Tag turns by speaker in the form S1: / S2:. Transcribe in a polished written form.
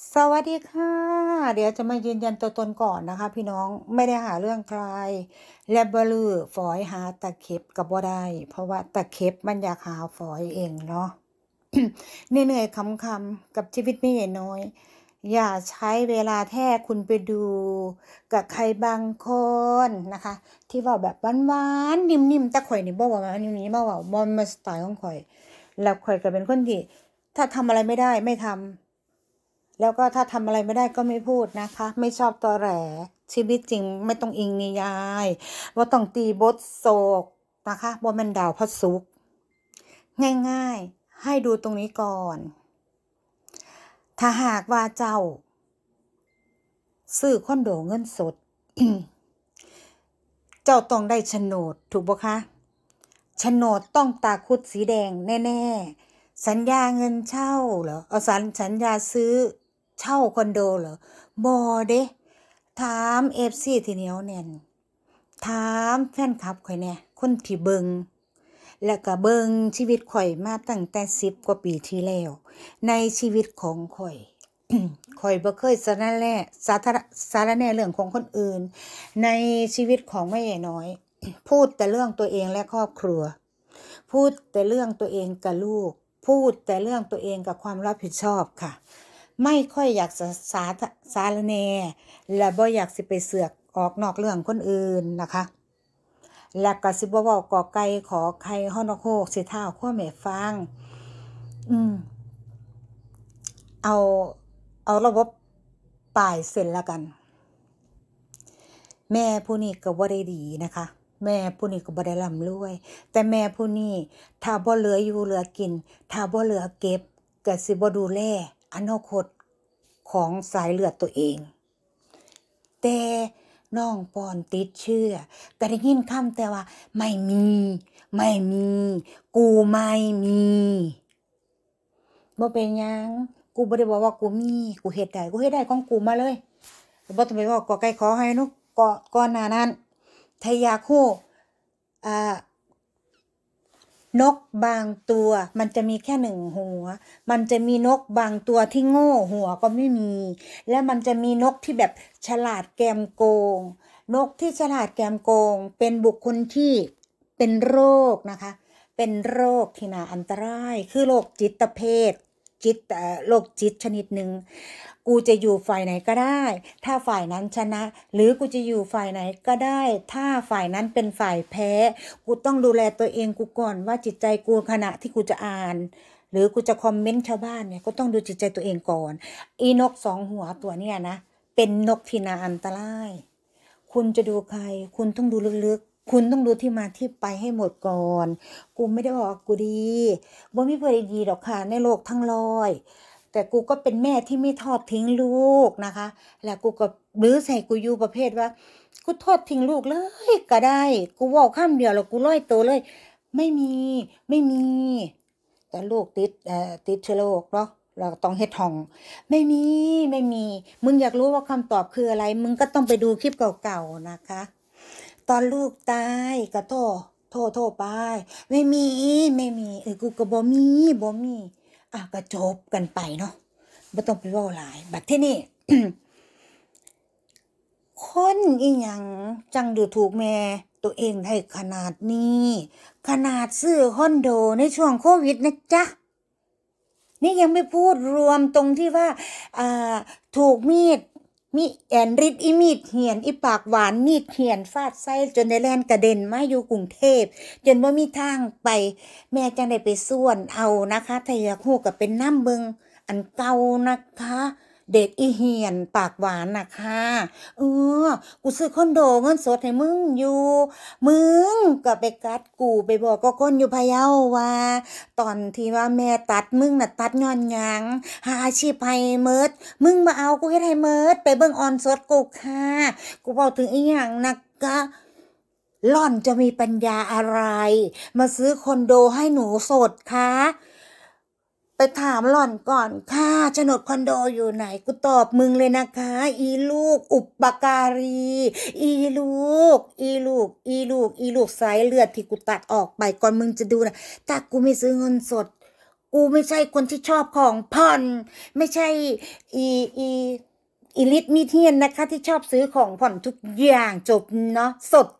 S1: สวัสดีค่ะเดี๋ยวจะมายืนยันตัวตนก่อนนะคะพี่น้องไม่ได้หาเรื่องใครและบ่ลือฝอยหาตะเข็บกับบ่ได้เพราะว่าตะเข็บมันอยากหาฝอยเองเนาะ เหนื่อยๆคำๆกับชีวิตไม่ใหญ่น้อยอย่าใช้เวลาแท้คุณไปดูกับใครบางคนนะคะที่ว่าแบบหวานๆนิ่มๆแต่ข่อยนี่บ่ว่าอันนี้บ่ว่าบ่มาสไตล์ของข่อยแล้วข่อยก็เป็นคนที่ถ้าทำอะไรไม่ได้ไม่ทำ แล้วก็ถ้าทำอะไรไม่ได้ก็ไม่พูดนะคะไม่ชอบตอแหลชีวิตจริงไม่ต้องอิงนิยายว่าต้องตีบทโศกนะคะบ่แม่นดาวพระศุกร์ง่ายๆให้ดูตรงนี้ก่อนถ้าหากว่าเจ้าซื้อคอนโดเงินสด เจ้าต้องได้โฉนดถูกปะคะโฉนดต้องตาคุดสีแดงแน่ๆสัญญาเงินเช่าเหรอเอาสัญญาซื้อเช่าคอนโดเหรอบอเด้ถามFCที่เหนียวแน่นถามแฟนคลับข่อยแน่คนที่เบิงแล้วก็เบิงชีวิตข่อยมาตั้งแต่10 กว่าปีที่แล้วในชีวิตของข่อย ข่อยบ่เคยสารแหน่เรื่องของคนอื่นในชีวิตของแม่ใหญ่น้อย พูดแต่เรื่องตัวเองและครอบครัวพูดแต่เรื่องตัวเองกับลูกพูดแต่เรื่องตัวเองกับความรับผิดชอบค่ะไม่ค่อยอยากสารแหน่และบ่อยากสิไปเสือกออกนอกเรื่องคนอื่นนะคะและก็สิบ่เว้ากอไก่ขอไข่ฮอนกฮูกสิท้าวคั่วแม่ฟังอืม เอาเอาระบบปลายเส้นละกันแม่ผู้นี้ก็บ่ได้ดีนะคะแม่ผู้นี้ก็บ่ได้ร่ำรวยแต่แม่ผู้นี้ถ้าบ่เหลืออยู่เหลือกินถ้าบ่เหลือเก็บก็สิบ่ดูแลอนาคตของสายเลือดตัวเองแต่น้องปอนติดเชื้อก็ได้ยินคำแต่ว่าไม่มีกูไม่มีบ่เป็นหยังกูบ่ได้บอกว่ากูมีกูเฮ็ดได้ของกูมาเลยบ่ต้องไปเว้ากอไก่ขอให้หนูก่อนหน้านั้นถ้าอยากรู้อ่านกบางตัวมันจะมีแค่1 หัวมันจะมีนกบางตัวที่โง่หัวก็ไม่มีและมันจะมีนกที่แบบฉลาดแกมโกงนกที่ฉลาดแกมโกงเป็นบุคคลที่เป็นโรคนะคะเป็นโรคที่น่าอันตรายคือโรคจิตเภทโรคจิตชนิดหนึ่งกูจะอยู่ฝ่ายไหนก็ได้ถ้าฝ่ายนั้นชนะหรือกูจะอยู่ฝ่ายไหนก็ได้ถ้าฝ่ายนั้นเป็นฝ่ายแพ้กูต้องดูแลตัวเองกูก่อนว่าจิตใจกูขณะที่กูจะอ่านหรือกูจะคอมเมนต์ชาวบ้านเนี่ยก็ต้องดูจิตใจตัวเองก่อนอีนก2 หัวตัวเนี่ยนะเป็นนกที่น่าอันตรายคุณจะดูใครคุณต้องดูลึกๆคุณต้องดูที่มาที่ไปให้หมดก่อนกูไม่ได้บอกว่ากูดีบ่มีผู้ใดดีดอกค่ะในโลกทั้งร้อยแต่กูก็เป็นแม่ที่ไม่ทอดทิ้งลูกนะคะแล้วกูก็หรือใส่กูอยู่ประเภทว่ากูทอดทิ้งลูกเลยก็ได้กูเว้าคำเดียวแล้วกูลอยตัวเลยไม่มีไม่มีแต่ลูกติดเชื้อโรคเนาะเราต้องเฮ็ดห้องไม่มีมึงอยากรู้ว่าคำตอบคืออะไรมึงก็ต้องไปดูคลิปเก่าๆนะคะตอนลูกตายก็โทรไปไม่มีกูก็บ่มีก็จบกันไปเนาะบ่ต้องไปเว้าหลายบัดทีนี้ คนอีหยังจังดูถูกแม่ตัวเองได้ขนาดนี้ขนาดซื้อคอนโดในช่วงโควิดนะจ๊ะนี่ยังไม่พูดรวมตรงที่ว่าอ่าถูกมีแอนริดอีมีดเหียนอีปากหวานมีดเหียนฟาดไส้จนได้แล่นกระเด็นมาอยู่กรุงเทพจนบ่มีทางไปแม่จังได้ไปส่วนเอานะคะถ้าอยากฮู้ก็เป็นน้ำเบิงอันเก่านะคะเด็ดอีเหียนปากหวานน่ะค่ะเออกูซื้อคอนโดเงินสดให้มึงอยู่มึงก็ไปกัดกูไปบอกกับคนอยู่พะเยาว่าตอนที่ว่าแม่ตัดมึงน่ะตัดย้อนหยังหาอาชีพให้หมดมึงมาเอากูเฮ็ดให้หมดไปเบิ่งออนสดกูค่ะกูเว้าถึงอีหยังนะกะหล่อนจะมีปัญญาอะไรมาซื้อคอนโดให้หนูโสดคะไปถามหล่อนก่อนค่ะโฉนดคอนโดอยู่ไหนกูตอบมึงเลยนะคะอีลูกอุปการีอีลูกสายเลือดที่กูตัดออกไปก่อนมึงจะดูนะถ้ากูไม่ซื้อเงินสดกูไม่ใช่คนที่ชอบของผ่อนไม่ใช่อีอีอีลิทมีเทียนนะคะที่ชอบซื้อของผ่อนทุกอย่างจบเนาะสด